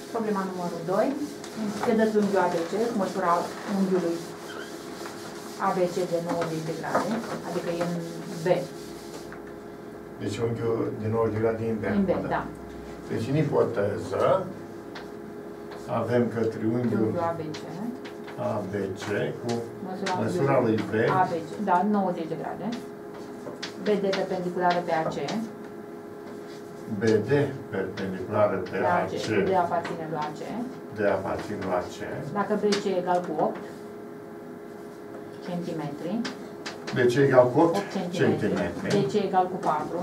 Problema numărul 2. Vedeți unghiul ABC, cu măsura unghiului ABC de 90 de grade, adică e în B. Deci unghiul de 90 de grade din B. În B, da. Deci în ipoteză avem că triunghiul ABC cu măsura lui B. ABC, da, 90 de grade. BD perpendiculară pe AC. BD perpendiculară pe AC. D aparține lui AC. D aparține lui AC. Dacă BC e egal cu 8 cm. BC e egal cu 8 cm. BC e egal cu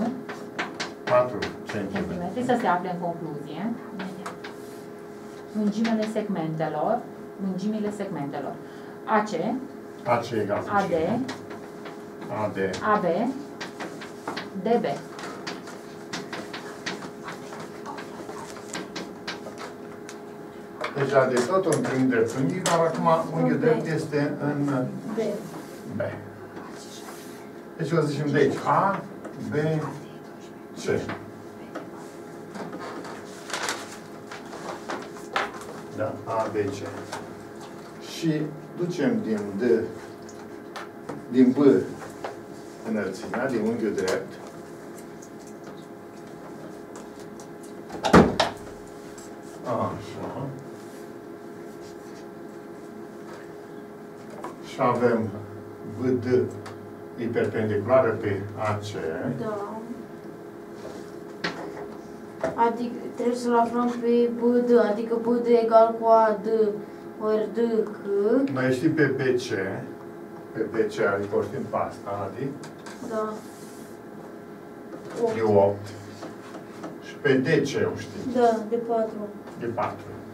4 cm. Să se afle în concluzie lungimile segmentelor AC egal cu AD AB DB. Deja de tot un triunghi dreptunghi, dar acum unghiul drept este în B. Deci o să zicem de aici A, B, C. Da, A, B, C. Și ducem din B înălțimea, din unghiul drept. Așa. Și avem BD e perpendiculară pe AC. Da. Adică trebuie să-l aflăm pe BD, adică BD egal cu AD ori DC. Noi știm pe BC, adică o știm pe asta, adică Da. de 8. Și pe DC o știm. Da, de 4. De 4.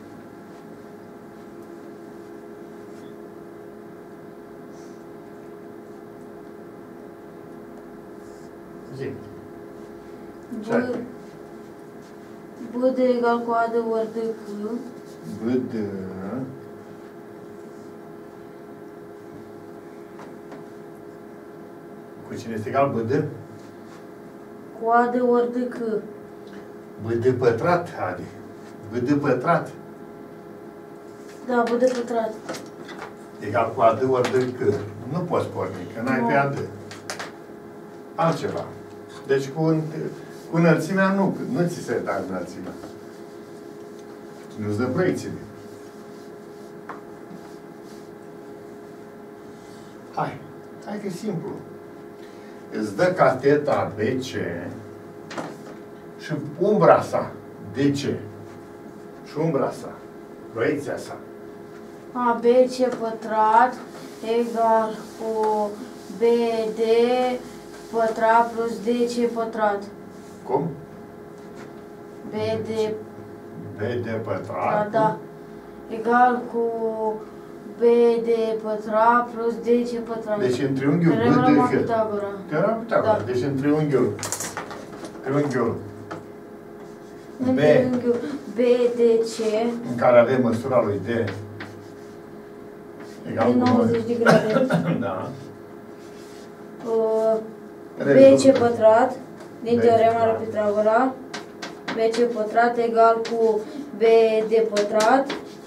Zi. BD egal cu AD ori DC. BD cu cine este egal BD? Cu AD ori DC. BD pătrat, Adi. BD pătrat. Da, BD pătrat. Egal cu AD ori DC. Nu poți porni, că n-ai pe AD. Altceva. Deci cu înălțimea nu ți se dă înălțimea. Nu-ți dă proiecțiile. Hai că e simplu. Îți dă cateta BC și umbra sa DC. Și umbra sa. Proiecția sa. ABC pătrat egal cu BD pătrat plus DC pătrat. Cum? BD pătrat. da. Egal cu BD pătrat plus DC pătrat. Deci în triunghiul Teorema BD. Pitagora. Teorema Pitagora. Da. Deci în triunghiul În triunghiul BDC, în care avem măsura lui D egal de 90 de grade. Da. BC pătrat, din teorema lui Pitagora, BC pătrat egal cu BD pătrat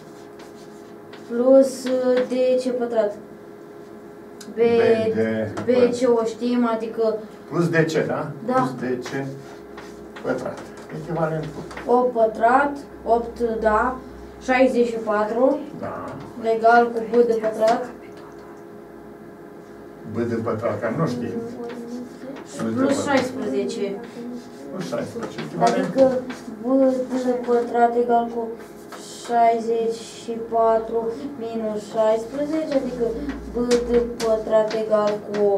plus DC pătrat. BC o știm, adică... Plus DC, da? Da. Plus DC pătrat. Echivalentul. 8 pătrat, 8, da, 64, Da. egal cu B de pătrat. B de pătrat, că nu știi. Plus 16. Plus 16. Adică B de pătrat egal cu 64 minus 16, adică B de pătrat egal cu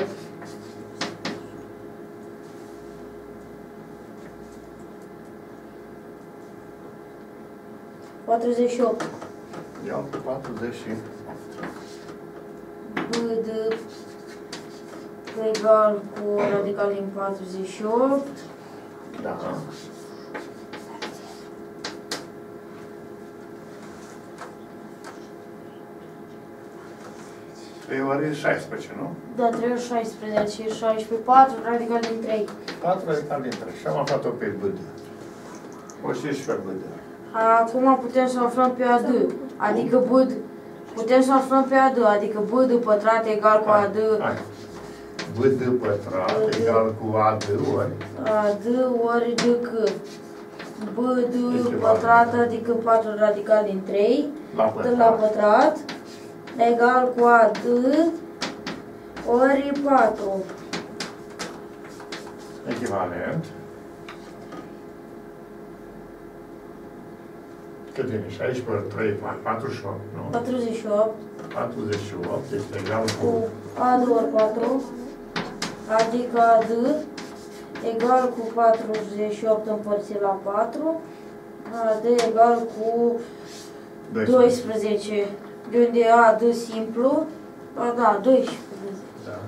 48. Iau 48. B de egal cu radical din 48. Da. Trei ori 16, nu? Da, 3 ori 16 și 16, 4 radical din 3. 4 radical din 3. Și am aflat-o pe BD. O știi și pe BD. Acum putem să aflăm pe AD, adică B, putem să aflăm pe AD, adică BD pătrat egal cu AD. BD pătrat egal cu AD ori? AD ori DC. BD pătrat, adică 4 radical din 3, la pătrat, egal cu AD ori 4. Echivalent. Cât vine? 16 ori 3, 48, nu? 48. 48 este egal cu AD ori 4, adică AD egal cu 48 împărțit la 4, AD egal cu 12, de unde AD simplu, da, 12. Da.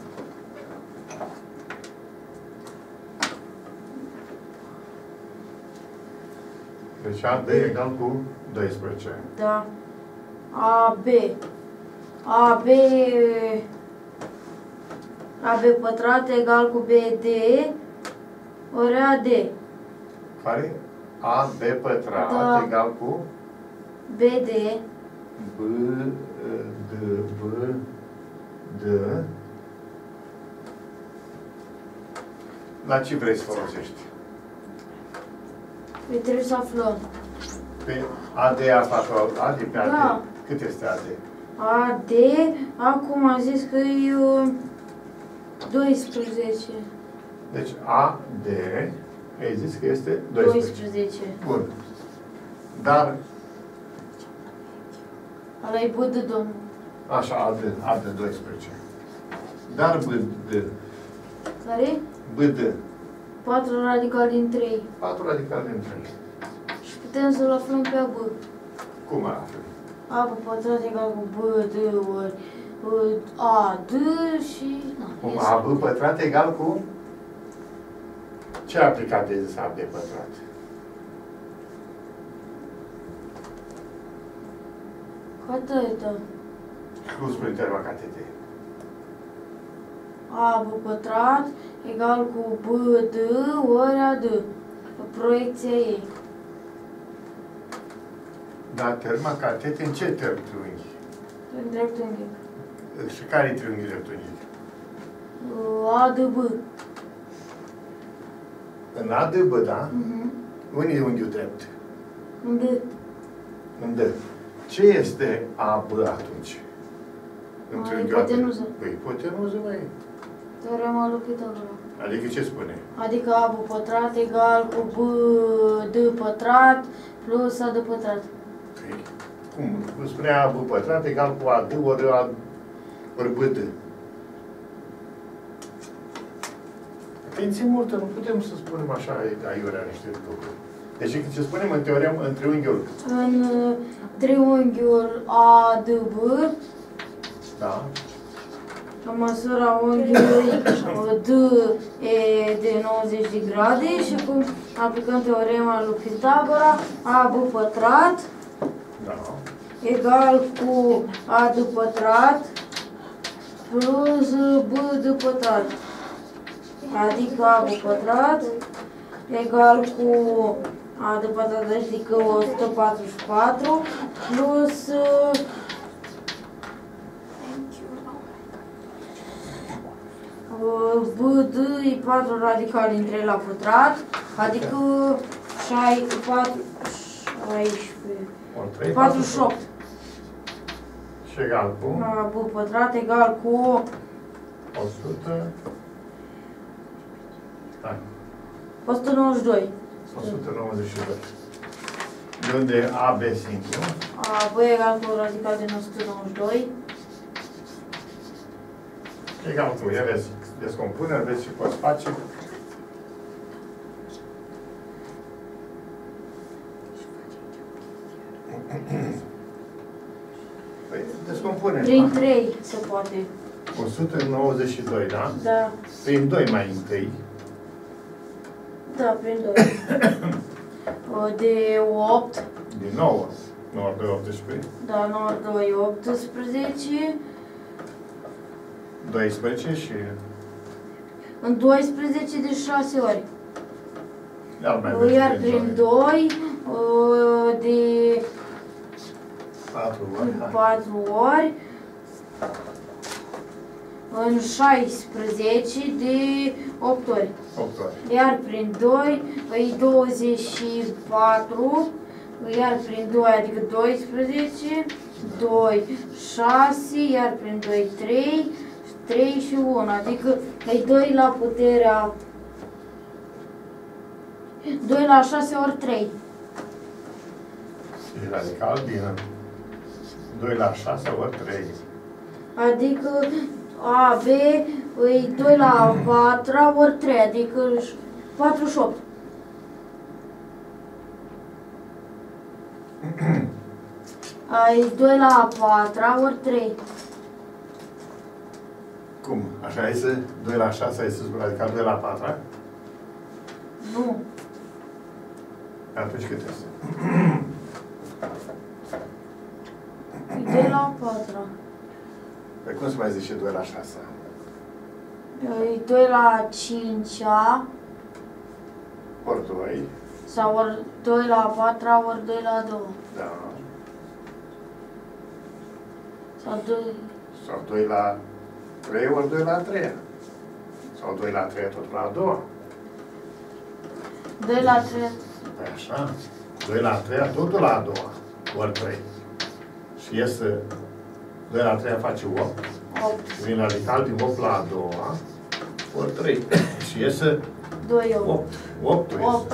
Deci AD egal cu 12. Da. AB pătrat egal cu BD ori AD. Care? AB pătrat Da. egal cu BD D. La ce vrei să folosești? Păi trebuie să aflăm. Pe AD asta, AD pe AD. Da. Cât este AD? AD, acum am zis că e 12. Deci AD, ai zis că este 12. 12. Bun. Dar, Ăla e BD, domnul. așa, AD 12. Dar BD, Care? BD, 4 radical din 3. 4 radical din 3. Și putem să-l aflăm pe AB. Cum ar fi? AB pătrat egal cu BD ori AD și... Cum AB pătrat egal cu? Ce aplicat de zis AB pătrat? Catetă. Cum spune terma catete? AB pătrat egal cu BD ori AD. Proiecția ei. Dar terma catete în ce triunghi? În dreptunghi. Și care e triunghiul dreptunghi? ADB. În ADB, da? Mhm. Unde e unghiul drept? În D. În D. Ce este AB atunci? În triunghiul AD? Ipotenuză. Păi, ipotenuză, măi. Teorema lui Pitagora. Adică ce spune? Adică AB pătrat egal cu BD pătrat plus AD pătrat. Păi, cum? Spunea AB pătrat egal cu AD ori BD. Atenție multă, nu putem să spunem așa aiurea niște lucruri. Deci când ce spunem în teorem, în triunghiul. În triunghiul ADB, Da. măsura unghiului D e de 90 de grade și cum aplicăm teorema lui Pitagora, AB pătrat Da. egal cu AD pătrat plus BD pătrat. Adică AB pătrat egal cu AD pătrat, adică 144 plus BD e 4 radical din 3 la pătrat, adică 48. Și egal cu AB pătrat egal cu 100. Hai. 192. 192. De unde AB simplu. AB egal cu radical din 192. Egal cu, ia vezi, descompuneri, vezi ce poți face. Păi, descompuneri. Prin 3 se poate. 192, da? Da, Prin 2 mai întâi. da, prin 2. De 8, Din 9. 9 ori 2, 18. da, 9, 2, 18. 12 și... În 12 de 6 ori. Iar mai merge Iar prin prin 2. 2, 4 ori. 4 ori în 16 de 8 ori. 8 ori. Iar prin 2 e 24, iar prin 2 adică 12, 2, 6, iar prin 2, 3, 3 și 1, adică e 2 la puterea 2 la 6 ori 3. E radical din 2 la 6 ori 3. Adică AB e 2 la 4 ori 3, adică 48. E 2 la 4 ori 3. Cum? Așa este? 2 la 6 este radical 2 la 4? Nu. Atunci cât este? E 2 la 4. Păi cum se mai zice 2 la 6? E 2 la 5-a Ori 2. sau ori 2 la 4 ori 2 la 2. Da. Sau 2. Sau 2 la 3 ori 2 la 3. Sau 2 la 3 tot la 2. 2 la 3. Păi așa. 2 la 3 totul la 2 ori 3. Și iese 2 la 3 face 8. 8. Vine radical din 8 la 2 ori 3. Și iese 2 ori. 8. 8 iese. 8.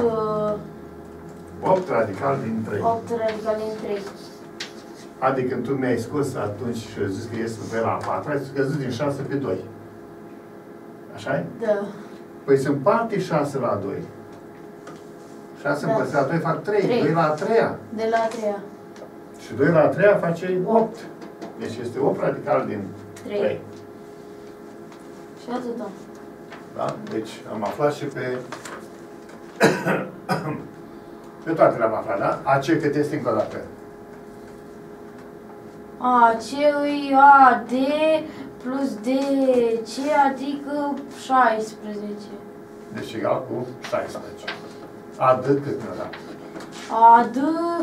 8 radical din 3. 8 radical din 3. Adică tu mi-ai scos atunci și ai zis că iese 2 la 4, ai scăzut din 6 pe 2. Așa-i? Da. Păi se împarte 6 la 2. 6 împărțit la 2 fac 3. 3. 2 la 3. De la 3. Și 2 la 3 face 8. Deci este 8 radical din 3. 3. Și atâta. Da? Deci am aflat și pe... pe toate le-am aflat, da? AC cât este încă o dată? AC e AD plus DC, adică 16. Deci egal cu 16. AD cât mi-a dat? AD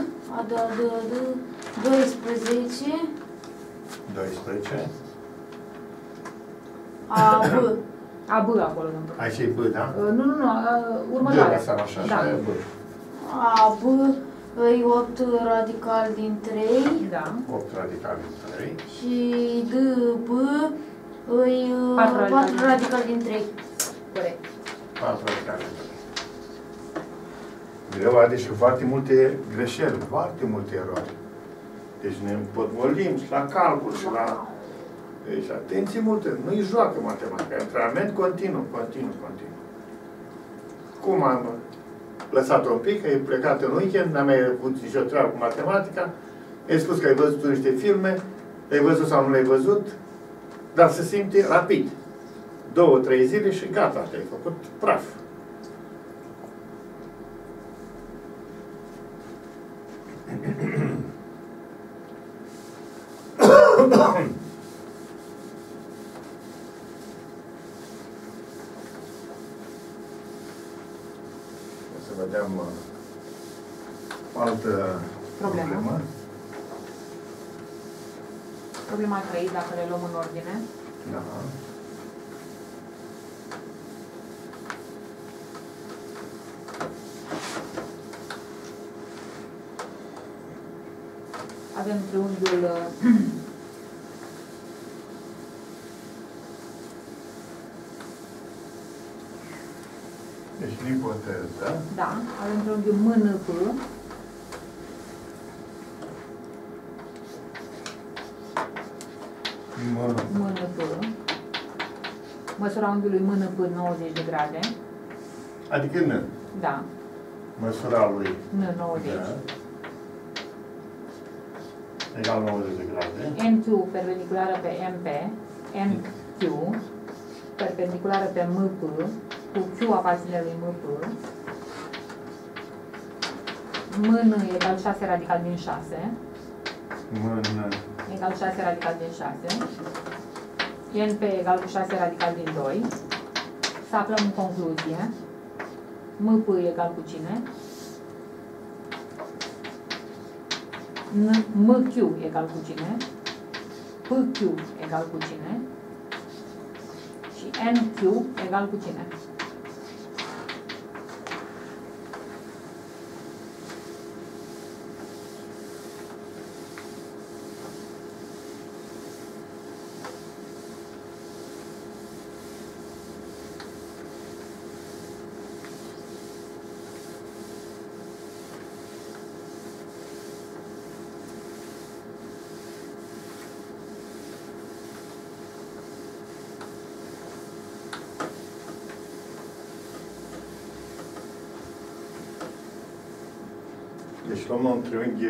12. 12. AB. AB acolo lângă. Aici e B, da? Nu, B, următoarea. asta așa, Da. așa e B. AB e 8 radical din 3. Da. 8 radical din 3. Și DB e 4 4 radical din 3. Corect. 4 radical din 3. Greu are și foarte multe greșeli, foarte multe erori. Deci ne împotmolim și la calcul și la... Deci atenție multe, nu-i joacă matematica, e antrenament continuu. Cum am lăsat-o un pic, că e plecat în weekend, n-am mai avut nicio treabă cu matematica, ai spus că ai văzut niște filme, le-ai văzut sau nu le-ai văzut, dar se simte rapid. 2-3 zile și gata, te-ai făcut praf. Să vedem o altă problemă. Problema 3, dacă le luăm în ordine. Da. Avem triunghiul Deci ipoteză. da, avem triunghiul MNP, MNP. Măsura unghiului MNP 90 de grade. Adică N. Da. Măsura lui N 90. Da. Egal 90 de grade. NQ perpendiculară pe MP, NQ perpendiculară pe MP, cu Q aparține lui MP, MN egal 6 radical din 6, Mână. egal 6 radical din 6, NP egal cu 6 radical din 2, să aflăm în concluzie, MP egal cu cine? MQ egal cu cine? PQ egal cu cine? Și NQ egal cu cine? Deci luăm un triunghi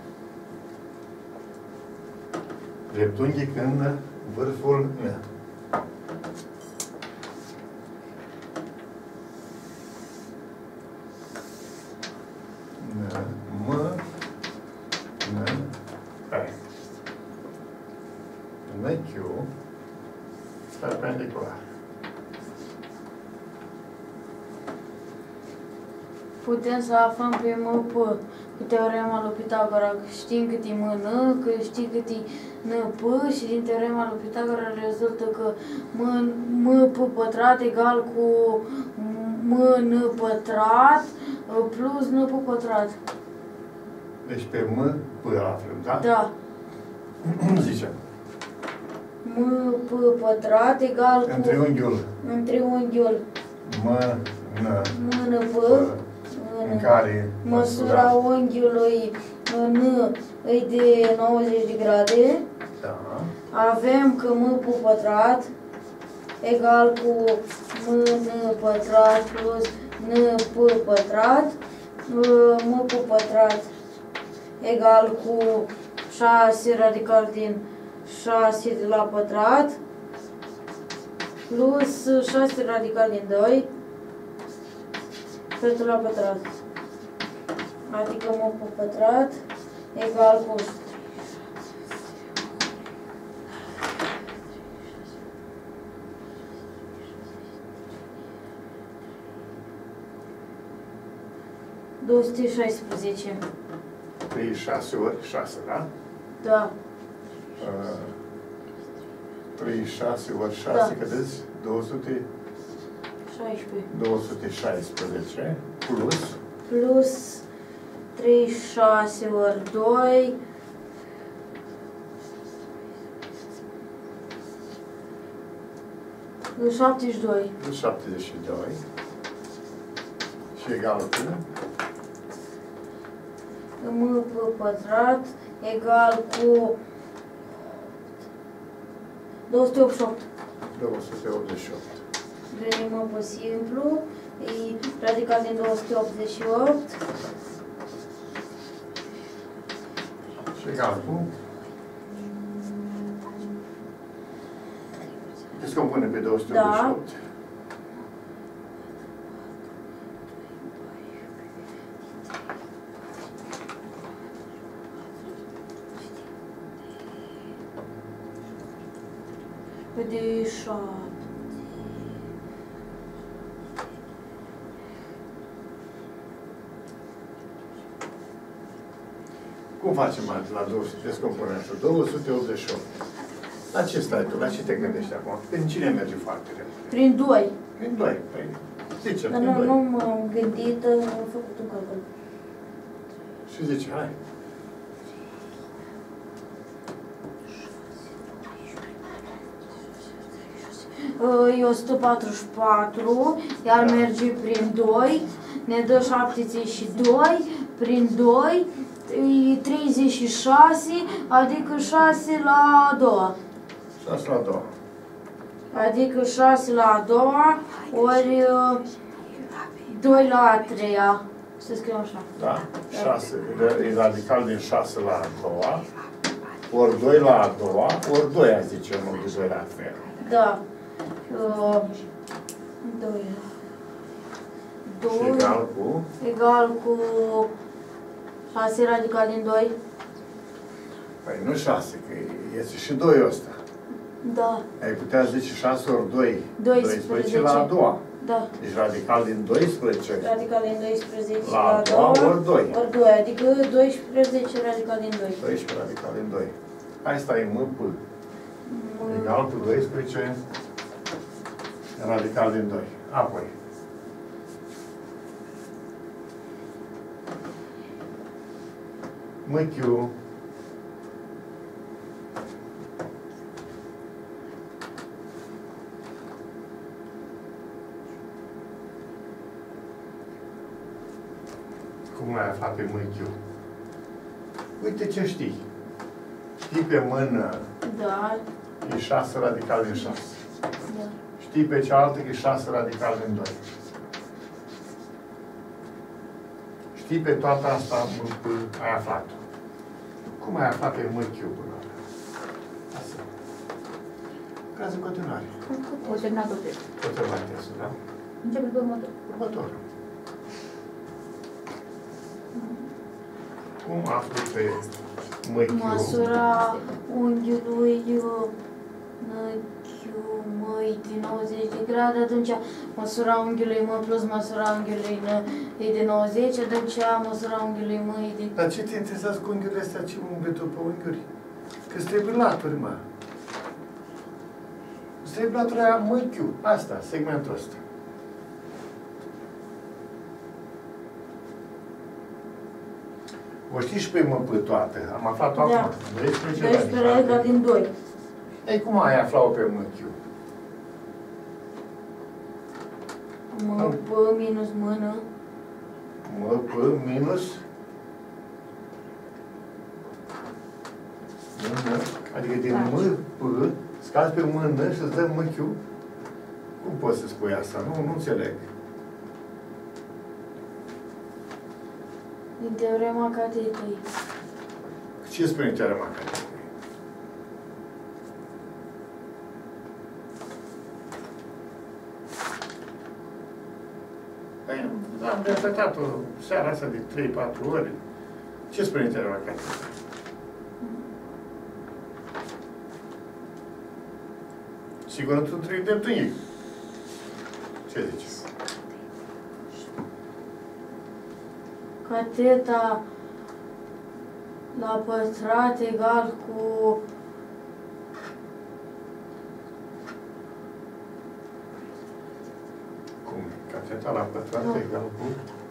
dreptunghic în vârful N. Q perpendicular. Putem să aflăm pe MP cu teorema lui Pitagora că știm cât e MN, că știm cât e NP și din teorema lui Pitagora rezultă că MP pătrat egal cu MN pătrat plus NP pătrat. Deci pe M, P aflăm, da? Da. Zicem. MP pătrat egal cu... În triunghiul. MNP. În care măsura unghiului N e de 90 de grade. Da. Avem că MP pătrat egal cu MN pătrat plus NP pătrat. MP pătrat egal cu 6 radical din 6 de la pătrat plus 6 radical din 2 totul la pătrat. Adică MP pătrat egal cu 216. 36 ori 6, da? Da. 36 ori 6, Da. cât îți? 216 plus 36 ori 2 72. 72 și egal cu MP pătrat egal cu 288. 288. Gândim MP simplu, e radical din 288 Și egal cu descompune pe 288. Da. De 7. Cum facem la descompunerea asta? 288. La ce stai tu? La ce te gândești acum? Prin cine merge foarte repede? Prin 2. Prin 2. Păi, zice, Dar prin 2. nu m-am gândit, am făcut un calcul. Și zice, hai. E 144, iar Da. merge prin 2, ne dă 72, prin 2 e 36, adică 6 la a doua. 6 la 2. Adică 6 la a doua, ori 2 la a treia. Să scriem așa. Da? 6. E radical din 6 la a doua, ori 2 la a doua, ori 2, a zice unul de 2 la a treia. Da. 2. Și egal cu? Egal cu 6 radical din 2. Păi nu 6, că este și 2 ăsta. Da. Ai putea zice 6 ori 2, 12 la a doua. Da. Deci radical din 12 Radical din 12 la la a doua ori 2. ori 2, adică 12 radical din 2. 12 radical din 2. Asta e MP. Egal cu 12 radical din 2. Apoi. MQ cum ai aflat pe MQ? Uite ce știi. Știi pe mână Da. e 6 radical din 6. Da. Știi pe cealaltă că e 6 radical din 2. Știi pe toată asta ai aflat-o. Cum ai aflat pe MQ până la urmă? Asta. Lucrează în continuare. O terminat tot testul. Tot terminat testul, da? Începe pe următor. Următorul. Cum afli pe MQ? Măsura unghiului măi din 90 de grade, atunci măsura unghiului M plus măsura unghiului N e de 90, atunci măsura unghiului M e de... Dar ce te interesează cu unghiurile astea? Ce unghiuri tu pe unghiuri? Că-ți trebuie laturi, mă. Îți trebuie latura MQ. Asta, segmentul ăsta. O știi și pe MP toată. Am aflat-o Da. acum. 12 radical din 2. Ei, cum ai aflat-o pe MQ? MP minus mână. MP minus mână, adică din MP scazi pe mână și îți dă MQ. Cum poți să spui asta? Nu înțeleg. Din teorema catetei. Ce spune teorema catetei? Păi, am repetat-o seara asta de 3-4 ori. Ce spune teorema catetei? Sigur, tu trebuie dreptunghic. Ce zici? Cateta la pătrat egal cu Cum? Cateta la pătrat egal cu...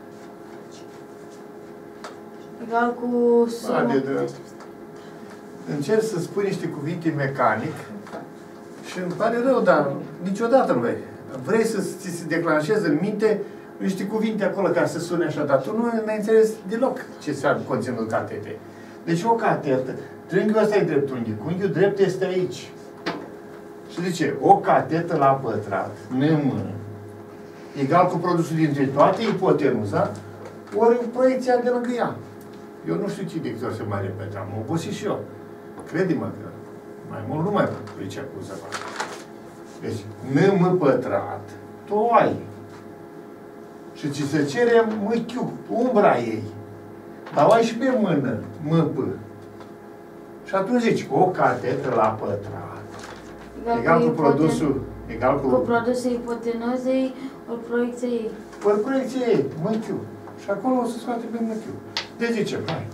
egal cu suma. Încerc să spui niște cuvinte mecanic și îmi pare rău, dar niciodată nu vrei. Vrei să ți se declanșeze în minte niște cuvinte acolo ca să sune așa, dar tu nu ai înțeles deloc ce înseamnă conținutul catetei. Deci o catetă, triunghiul ăsta e dreptunghi, unghiul drept este aici. Și zice, o catetă la pătrat, NM, egal cu produsul dintre toate ipotenuza, ori proiecția de lângă ea. Eu nu știu ce dictor să mai repet, am obosit și eu. Crede-mă că mai mult nu mai pricep cum să fac. Deci, NM pătrat, tu o ai. Și ți se cere MQ, umbra ei. Dar o ai și pe mână, MP. Și atunci zici, o catetă la pătrat. Egal cu produsul, egal cu... Cu produsul ipotenuzei, ori proiecția ei. Ori proiecția ei, MQ. Și acolo o să scoate pe MQ. Deci zice, hai.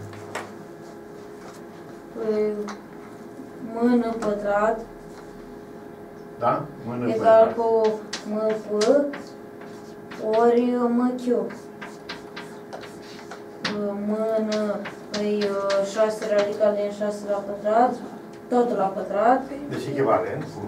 Mână pătrat Da? Mână egal pătrat. cu MP ori MQ. Mână e 6 radical din 6 la pătrat, totul la pătrat. Deci echivalent cu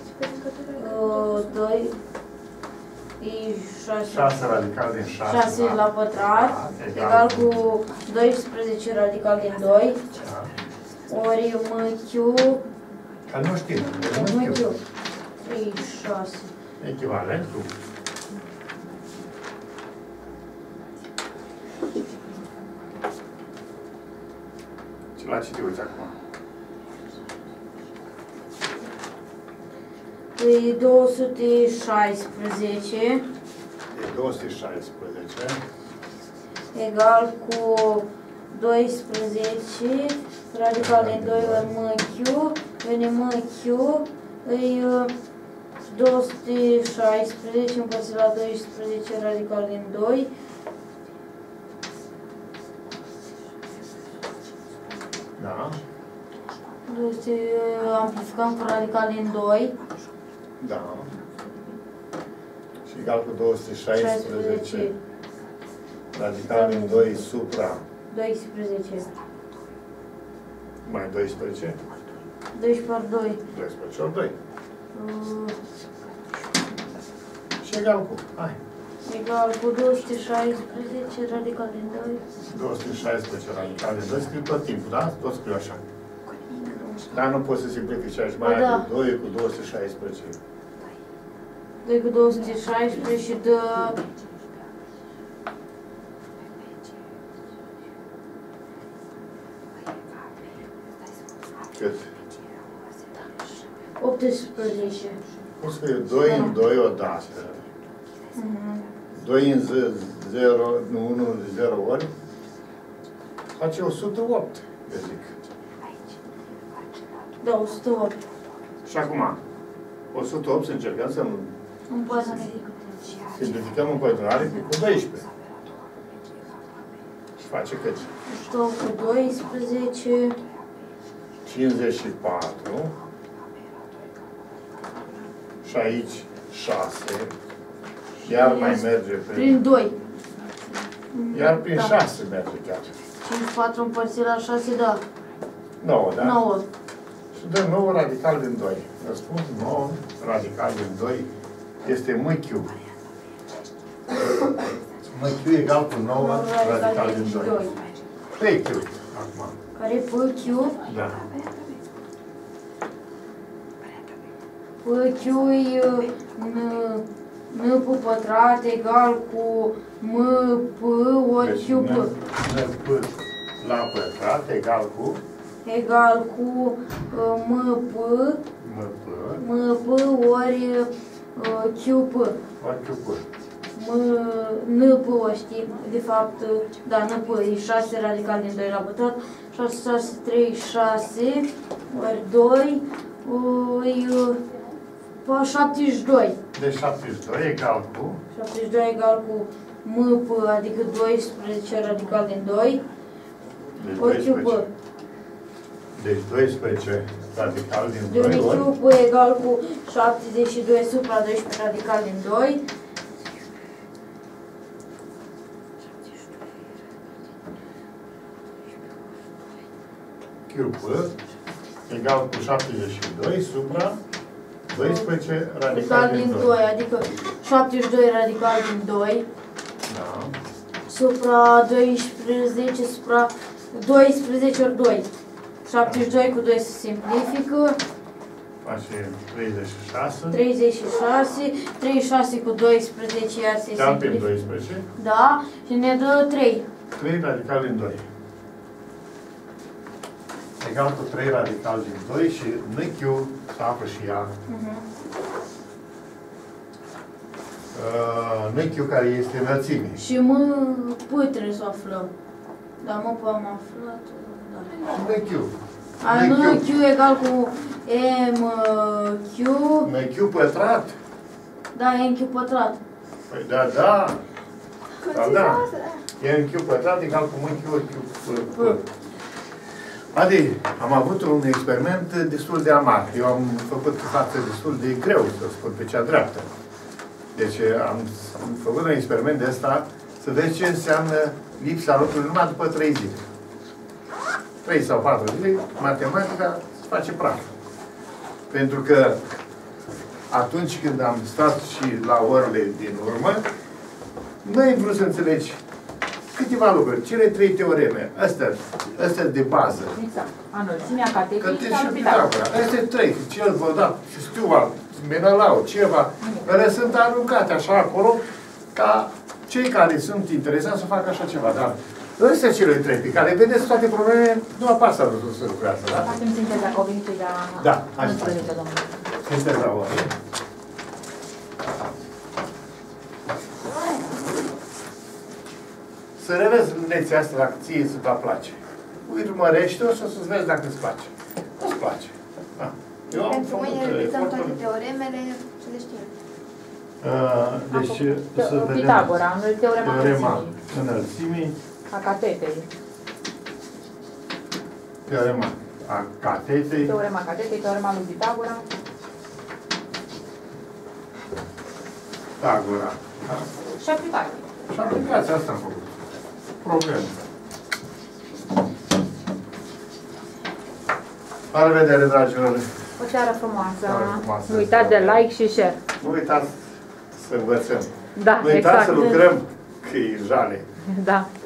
2 e 6. 6 radical din 6. 6 la pătrat, egal cu 12 radical din 2, Da. ori MQ, Că nu știm. MQ, MQ. 36. Echivalent cu... La ce te uiți acum? E 216 E 216. egal cu 12 radical din 2 ori MQ, vine MQ, e 216 împărțit la 12 radical din 2. Da. Amplificăm cu radical din 2. Da. Și egal cu 216 radical din 2 supra 12. mai 12. 12 ori 2. 12 ori 2. Și egal cu, hai. Egal cu 216 radical din 2. 216 radical din 2, scriu tot timpul, da? Tot scriu așa. Dar nu poți să simplifici aici, mai da. ai 2 cu 216. 2 cu 216 și dă... Cât? 18. Cum să fie? 2 în 2 odată. 2 în 0, nu 1 în 0 ori. Face 108, eu zic. Da, 108. Și acum, 108 să încercăm să simplificăm în pătrunare cu 12. Și face cât? 108 cu 12. 54. Și aici 6. Iar mai merge Prin 2. Iar prin 6 merge chiar. 54 împărțit la 6, da. 9, da? 9. Și dă 9 radical din 2. Răspuns 9 radical din 2 este MQ. MQ egal cu 9 radical din 2. PQ. Acum. Care e PQ? Da. PQ e N pe pătrat egal cu M P ori Deci, Q P. NP la pătrat egal cu Egal cu M P ori Q P. ori QP. N P o știm, de fapt, da, N P e 6 radical din 2 la pătrat. 6, 6, 3, 6 ori 2 e 72. Deci 72 egal cu 72 egal cu M P, adică 12 radical din 2, ori Q P. Deci 12 radical din 2 Deci ori Q P egal cu 72 supra 12 radical din 2. QP egal cu 72 supra 12 radical din 2. Adică 72 radical din 2 Da. supra 12 supra 12 ori 2. 72 cu 2 se simplifică. Face 36. 36, 36 cu 12 iar se Chiar prin simplifică. 12. Da, și ne dă 3. 3 radical din 2. Egal cu 3 radical din 2 și NQ se află și ea. NQ care este înălțime. Și M P trebuie să o aflăm. Da, M P am aflat. Da. NQ. Q egal cu MQ. NQ pătrat. Da, e NQ pătrat. Păi da, da. Da, da. E NQ pătrat egal cu MQ ori Q. Adi, am avut un experiment destul de amar. Eu am făcut față destul de greu, să spun, pe cea dreaptă. Deci am făcut un experiment de ăsta să vezi ce înseamnă lipsa lucrurilor numai după 3 zile. 3 sau 4 zile, matematica face praf. Pentru că atunci când am stat și la orele din urmă, nu ai vrut să înțelegi câteva lucruri, cele 3 teoreme, astea de bază. Exact. Înălțimea catetic Că și și al Pitagora. Pitagora. Astea 3, cel vă da, Stuart, Menelau, ceva, care sunt aruncate așa acolo, ca cei care sunt interesați să facă așa ceva. Dar astea cele 3 pe care vedeți toate problemele, nu apasă să lucrează, da? Facem sinteza, că au venit cei de la... Da, hai să 11, facem. domnule. Sinteza oare. Să revezi lecția asta dacă ție să-ți place. Urmărește-o și o să-ți vezi dacă îți place. Nu-ți place. Da. Eu am Pentru făcut mâine repetăm toate efortul. teoremele, să le știm. Deci, să vedem. Pitagora, teorema Teorema înălțimii, înălțimii, a catetei. teorema a catetei, Teorema catetei, teorema lui Pitagora. Pitagora. Da? Și aplicații. Și aplicația asta am făcut. Probleme. La revedere, dragilor! O seară frumoasă. Seară frumoasă. Nu uitați de like și share. Nu uitați să învățăm. Da, Nu uitați exact. să lucrăm, că e jale. Da.